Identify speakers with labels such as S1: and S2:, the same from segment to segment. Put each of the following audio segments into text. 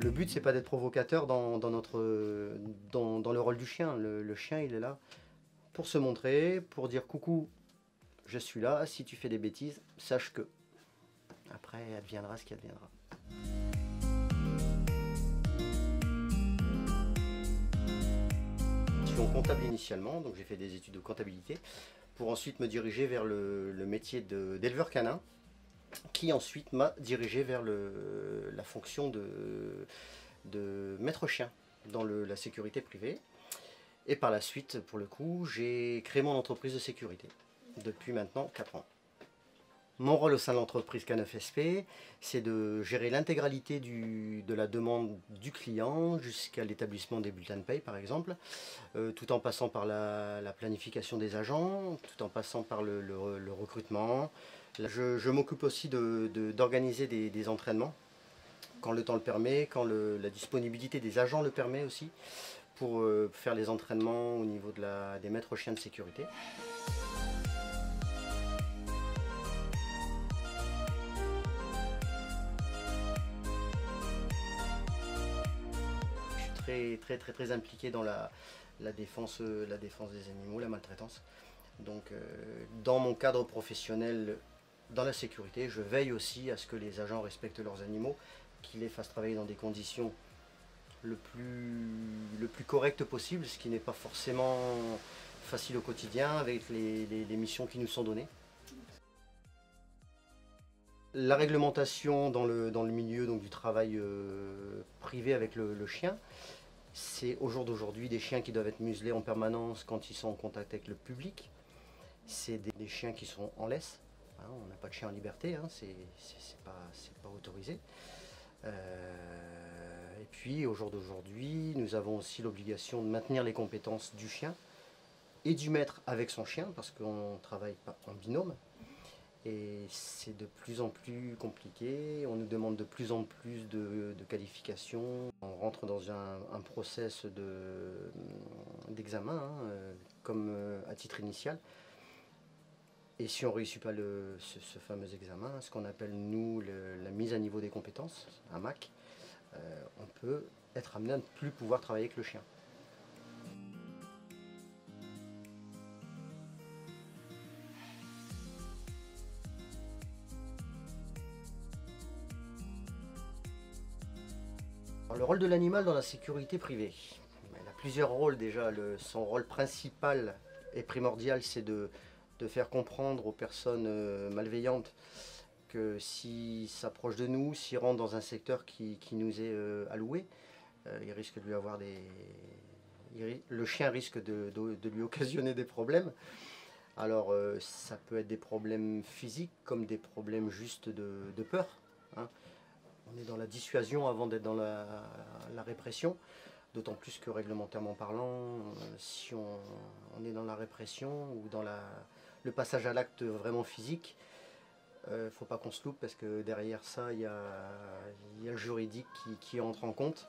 S1: Le but, c'est pas d'être provocateur dans le rôle du chien. Le chien, il est là pour se montrer, pour dire coucou, je suis là, si tu fais des bêtises, sache que. Après, adviendra ce qui adviendra. Je suis en comptable initialement, donc j'ai fait des études de comptabilité, pour ensuite me diriger vers le métier d'éleveur canin, qui ensuite m'a dirigé vers la fonction de maître chien dans la sécurité privée. Et par la suite, pour le coup, j'ai créé mon entreprise de sécurité depuis maintenant 4 ans. Mon rôle au sein de l'entreprise K9SP, c'est de gérer l'intégralité de la demande du client jusqu'à l'établissement des bulletins de paye par exemple, tout en passant par la planification des agents, tout en passant par le recrutement. Je m'occupe aussi d'organiser des entraînements quand le temps le permet, quand la disponibilité des agents le permet aussi, pour faire les entraînements au niveau des maîtres chiens de sécurité. Je suis très impliqué dans la défense des animaux, la maltraitance. Donc dans mon cadre professionnel, dans la sécurité, je veille aussi à ce que les agents respectent leurs animaux, qu'ils les fassent travailler dans des conditions le plus correct possible, ce qui n'est pas forcément facile au quotidien avec les missions qui nous sont données. La réglementation dans le milieu donc, du travail privé avec le chien, c'est au jour d'aujourd'hui des chiens qui doivent être muselés en permanence quand ils sont en contact avec le public. C'est des chiens qui sont en laisse. Hein, on n'a pas de chien en liberté, hein, c'est pas autorisé. Et puis au jour d'aujourd'hui, nous avons aussi l'obligation de maintenir les compétences du chien et du maître avec son chien, parce qu'on travaille pas en binôme. Et c'est de plus en plus compliqué, on nous demande de plus en plus de qualifications. On rentre dans un process d'examen, hein, comme à titre initial. Et si on ne réussit pas ce fameux examen, ce qu'on appelle nous la mise à niveau des compétences, un MAC, on peut être amené à ne plus pouvoir travailler avec le chien. Alors, le rôle de l'animal dans la sécurité privée. Il a plusieurs rôles déjà. Son rôle principal et primordial, c'est de faire comprendre aux personnes malveillantes que s'il s'approche de nous, s'il rentre dans un secteur qui nous est alloué, il risque de lui avoir le chien risque de lui occasionner des problèmes. Alors ça peut être des problèmes physiques comme des problèmes juste de peur. Hein. On est dans la dissuasion avant d'être dans la répression. D'autant plus que réglementairement parlant, si on est dans la répression ou dans le passage à l'acte vraiment physique, il ne faut pas qu'on se loupe parce que derrière ça, il y a le juridique qui entre en compte.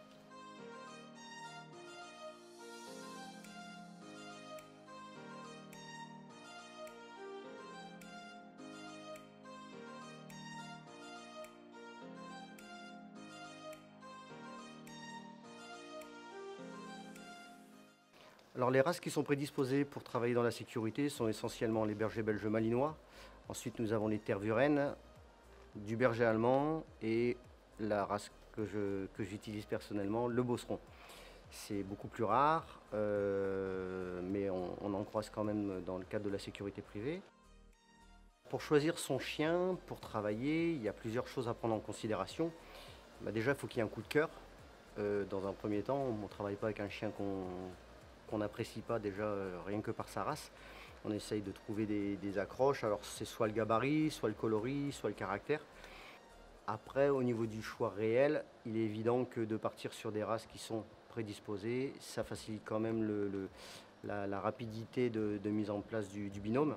S1: Alors les races qui sont prédisposées pour travailler dans la sécurité sont essentiellement les bergers belges malinois. Ensuite nous avons les tervurennes, du berger allemand et la race que j'utilise personnellement, le beauceron. C'est beaucoup plus rare, mais on en croise quand même dans le cadre de la sécurité privée. Pour choisir son chien, pour travailler, il y a plusieurs choses à prendre en considération. Déjà, il faut qu'il y ait un coup de cœur. Dans un premier temps, on ne travaille pas avec un chien qu'on n'apprécie pas déjà rien que par sa race. On essaye de trouver des accroches, alors c'est soit le gabarit, soit le coloris, soit le caractère. Après, au niveau du choix réel, il est évident que de partir sur des races qui sont prédisposées, ça facilite quand même la rapidité de mise en place du binôme.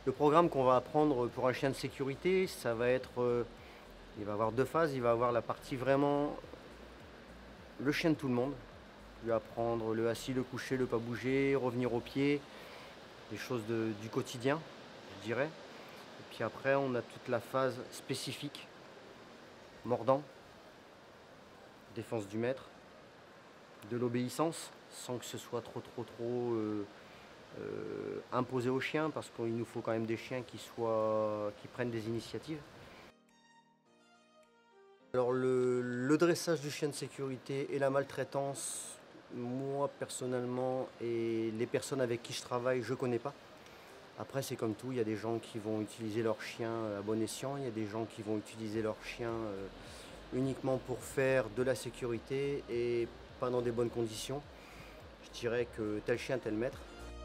S1: Le programme qu'on va apprendre pour un chien de sécurité, ça va être, il va avoir deux phases. Il va avoir la partie vraiment le chien de tout le monde. Il va apprendre le assis, le coucher, le pas bouger, revenir au pied, des choses du quotidien, je dirais. Et puis après, on a toute la phase spécifique, mordant, défense du maître, de l'obéissance, sans que ce soit trop imposé aux chiens, parce qu'il nous faut quand même des chiens qui prennent des initiatives. Alors le dressage du chien de sécurité et la maltraitance, moi personnellement et les personnes avec qui je travaille, je ne connais pas. Après c'est comme tout, il y a des gens qui vont utiliser leur chien à bon escient, il y a des gens qui vont utiliser leur chien uniquement pour faire de la sécurité et pas dans des bonnes conditions. Je dirais que tel chien, tel maître.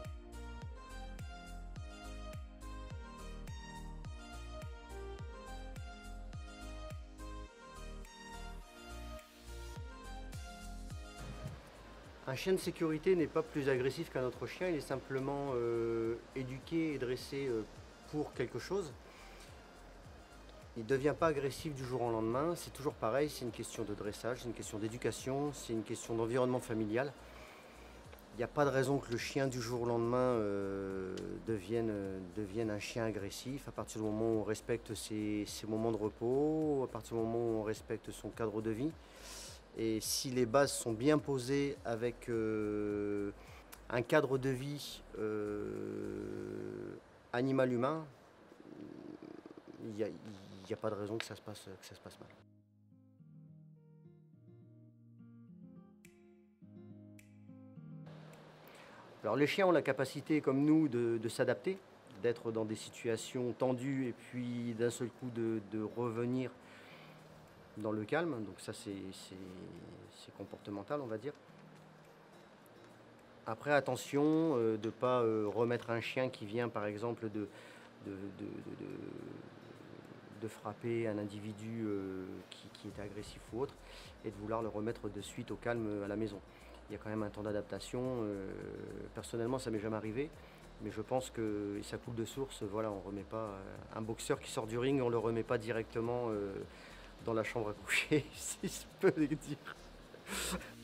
S1: Un chien de sécurité n'est pas plus agressif qu'un autre chien, il est simplement éduqué et dressé pour quelque chose. Il ne devient pas agressif du jour au lendemain, c'est toujours pareil, c'est une question de dressage, c'est une question d'éducation, c'est une question d'environnement familial. Il n'y a pas de raison que le chien du jour au lendemain devienne un chien agressif à partir du moment où on respecte ses moments de repos, à partir du moment où on respecte son cadre de vie. Et si les bases sont bien posées avec un cadre de vie animal-humain, il n'y a pas de raison que ça se passe mal. Alors les chiens ont la capacité, comme nous, de s'adapter, d'être dans des situations tendues et puis d'un seul coup de revenir dans le calme. Donc ça c'est comportemental, on va dire. Après attention de ne pas remettre un chien qui vient par exemple de frapper un individu qui est agressif ou autre et de vouloir le remettre de suite au calme à la maison. Il y a quand même un temps d'adaptation. Personnellement, ça m'est jamais arrivé, mais je pense que ça coule de source. Voilà, on remet pas un boxeur qui sort du ring, on le remet pas directement dans la chambre à coucher, si je peux le dire.